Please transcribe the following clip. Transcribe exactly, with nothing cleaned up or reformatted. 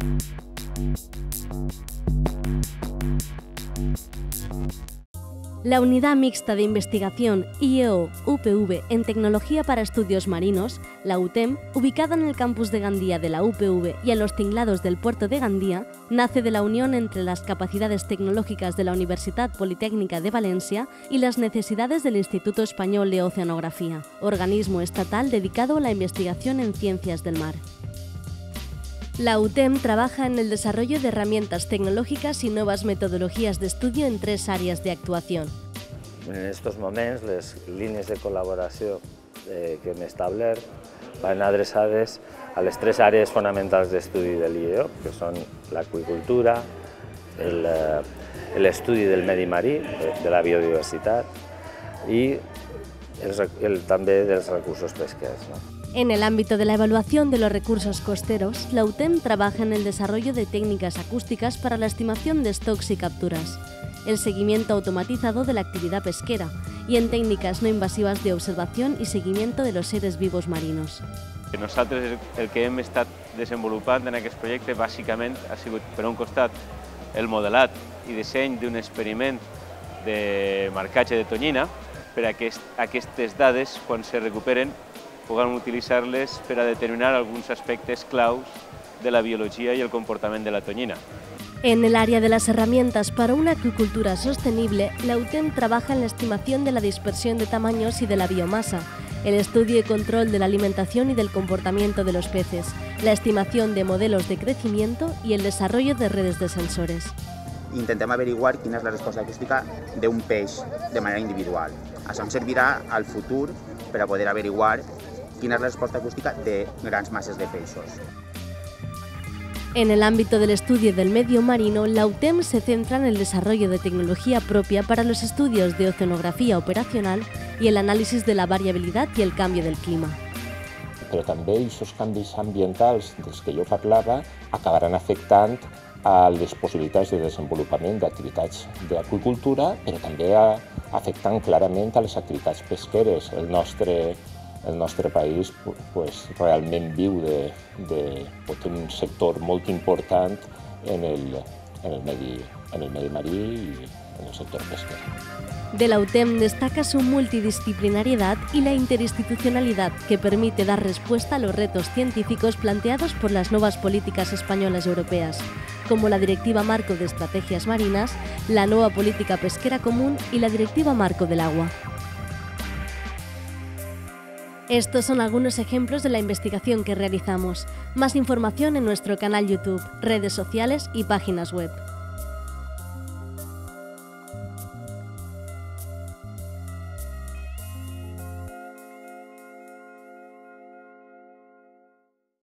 La Unidad Mixta de Investigación I E O U P V en Tecnología para Estudios Marinos, la U T E M, ubicada en el campus de Gandía de la U P V y en los tinglados del puerto de Gandía, nace de la unión entre las capacidades tecnológicas de la Universitat Politécnica de Valencia y las necesidades del Instituto Español de Oceanografía, organismo estatal dedicado a la investigación en ciencias del mar. La U T E M trabaja en el desarrollo de herramientas tecnológicas y nuevas metodologías de estudio en tres áreas de actuación. En estos moments, les línies de col·laboració eh, que hem establert van adreçades a les tres àrees fonamentals d'estudi de l'I E O, que són l'aqüicultura, l'estudi del medi marí, de la biodiversitat, i el, el, també dels recursos pesquers. ¿no? En el ámbito de la evaluación de los recursos costeros, la U T E M trabaja en el desarrollo de técnicas acústicas para la estimación de stocks y capturas, el seguimiento automatizado de la actividad pesquera y en técnicas no invasivas de observación y seguimiento de los seres vivos marinos. Nosaltres el que hem estat desenvolupant en aquest projecte bàsicament ha sigut, per un costat, el modelat i disseny d'un experiment de marcatge de tonyina per a que aquestes dades, quan se recuperen, puguem utilitzar-les per a determinar alguns aspectes claus de la biologia y el comportamiento de la tonyina. En el área de las herramientas para una acuicultura sostenible, la U T E M trabaja en la estimación de la dispersión de tamaños y de la biomasa, el estudio y control de la alimentación y del comportamiento de los peces, la estimación de modelos de crecimiento y el desarrollo de redes de sensores. Intentem averiguar quina és la resposta acústica d'un peix de manera individual. Això ens servirà al futur per a poder averiguar quina és la resposta acústica de grans masses de peixos. En el ámbito del estudio del medio marino, la U T E M se centra en el desarrollo de tecnología propia para los estudios de oceanografía operacional y el análisis de la variabilidad y el cambio del clima. Però també aquests canvis ambientals dels que jo parlava acabaran afectant a les possibilitats de desenvolupament d'activitats d'aqüicultura, però també afectant clarament a les activitats pesqueres. El nostre El nostre país pues, realment viu de, de, de un sector molt important en el, en, el medi, en el medi marí i en el sector pesquer. De la U T E M destaca su multidisciplinariedad y la interinstitucionalidad que permite dar respuesta a los retos científicos planteados por las nuevas políticas españolas y europeas, como la Directiva Marco de Estrategias Marinas, la nueva Política Pesquera Común y la Directiva Marco del Agua. Estos son algunos ejemplos de la investigación que realizamos. Más información en nuestro canal YouTube, redes sociales y páginas web.